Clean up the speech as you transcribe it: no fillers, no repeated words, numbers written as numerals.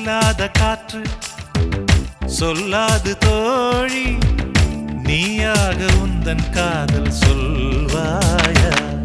இல்லாத காற்று சொல்லாது தோழி நீயாக உந்தன் காதல் சொல்வாயா